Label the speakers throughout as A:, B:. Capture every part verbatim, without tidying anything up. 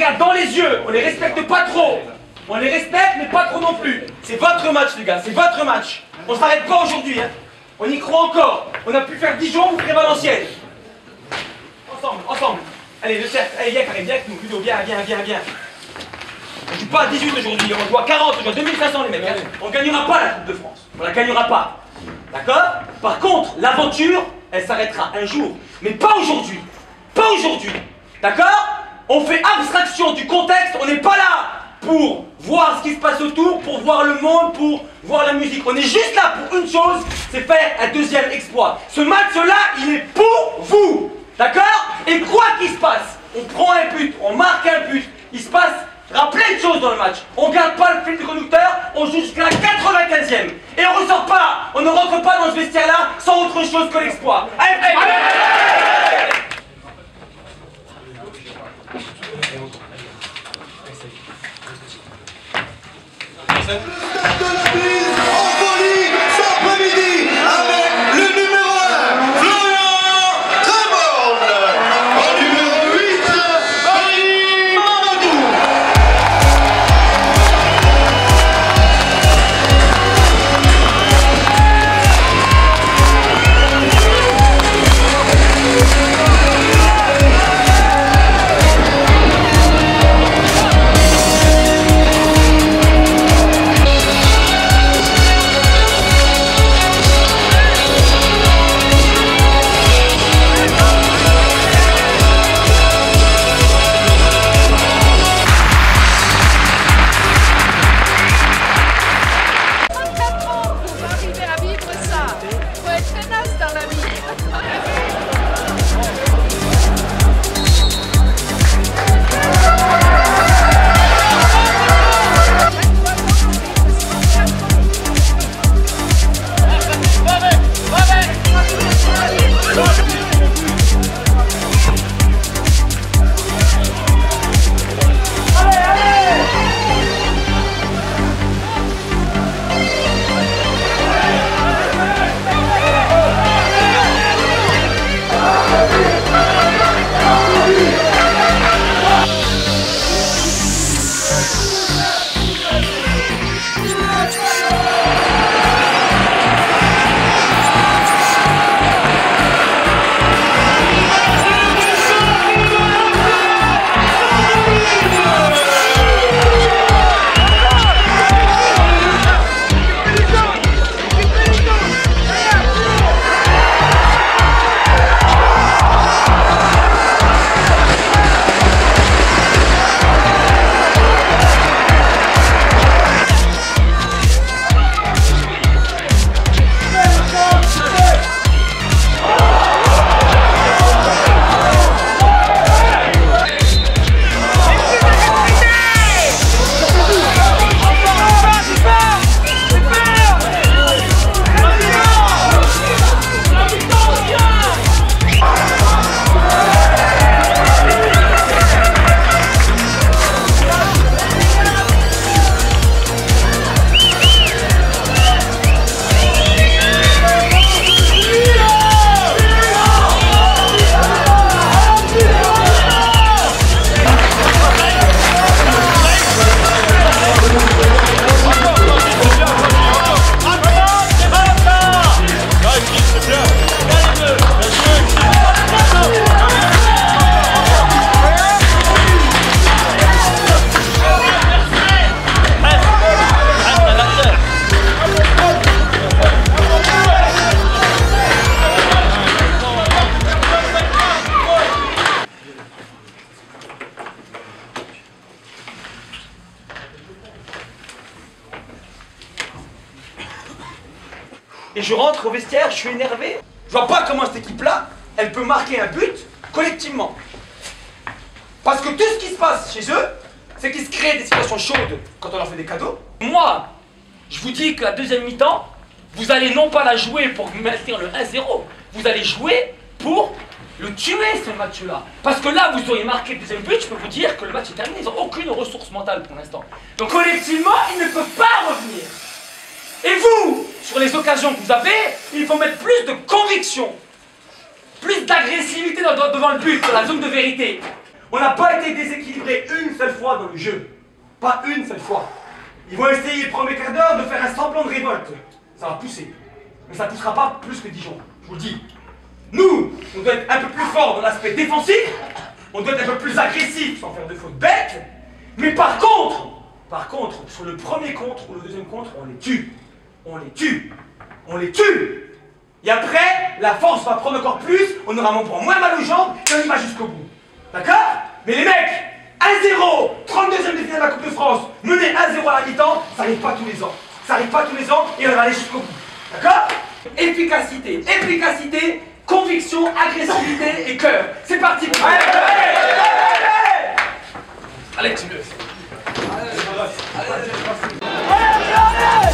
A: regarde dans les yeux, on les respecte pas trop. On les respecte, mais pas trop non plus. C'est votre match, les gars, c'est votre match. On s'arrête pas aujourd'hui, hein. On y croit encore. On a pu faire Dijon, vous ferez Valenciennes. Ensemble, ensemble. Allez, le cercle. Allez, viens, Karim, viens avec nous. Ludo, viens, viens, viens, viens. On joue pas à dix-huit aujourd'hui, on joue à quarante, on joue à deux mille cinq cents, les mecs. Hein. On gagnera pas la Coupe de France. On la gagnera pas. D'accord? Par contre, l'aventure, elle s'arrêtera un jour. Mais pas aujourd'hui. Pas aujourd'hui. D'accord? On fait abstraction du contexte, on n'est pas là pour voir ce qui se passe autour, pour voir le monde, pour voir la musique. On est juste là pour une chose, c'est faire un deuxième exploit. Ce match-là, il est pour vous. D'accord? Et quoi qu'il se passe, on prend un but, on marque un but, il se passe plein de choses dans le match. On garde pas le fil du conducteur, on joue jusqu'à la quatre-vingt-quinzième. Et on ressort pas, on ne rentre pas dans ce vestiaire-là sans autre chose que l'exploit. Allez, allez, allez, allez.
B: Stade de Suisse en folie cet après-midi avec le numéro un, Florian Tréborn. En numéro huit, Paris Mamadou.
A: Et je rentre au vestiaire, je suis énervé. Je vois pas comment cette équipe-là, elle peut marquer un but collectivement. Parce que tout ce qui se passe chez eux, c'est qu'ils se créent des situations chaudes quand on leur fait des cadeaux. Moi, je vous dis que la deuxième mi-temps, vous allez non pas la jouer pour maintenir le un zéro, vous allez jouer pour le tuer ce match-là. Parce que là, vous auriez marqué le deuxième but, je peux vous dire que le match est terminé, ils n'ont aucune ressource mentale pour l'instant. Donc collectivement, ils ne peuvent pas revenir. Et vous, sur les occasions que vous avez, il faut mettre plus de conviction, plus d'agressivité devant le but, dans la zone de vérité. On n'a pas été déséquilibré une seule fois dans le jeu. Pas une seule fois. Ils vont essayer le premier quart d'heure de faire un semblant de révolte. Ça va pousser. Mais ça ne poussera pas plus que Dijon, je vous le dis. Nous, on doit être un peu plus fort dans l'aspect défensif, on doit être un peu plus agressif sans faire de fautes bêtes, mais par contre, par contre, sur le premier contre ou le deuxième contre, on les tue. On les tue. On les tue. Et après, la force va prendre encore plus, on aura moins mal aux jambes et on y va jusqu'au bout. D'accord? Mais les mecs, un zéro, trente-deuxième de finale de la Coupe de France, mené un zéro à la mi-temps, ça n'arrive pas tous les ans. Ça n'arrive pas tous les ans et on va aller jusqu'au bout. D'accord? Efficacité, efficacité, conviction, agressivité et cœur. C'est parti. Allez, allez, allez, allez. Alex, tu le fais. Allez, allez, allez, allez.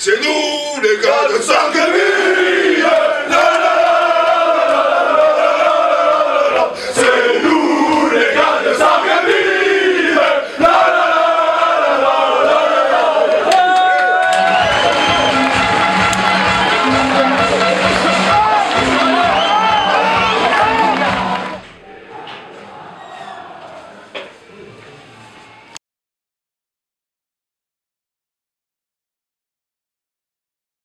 B: C'est nous, les gars de Sarreguemines.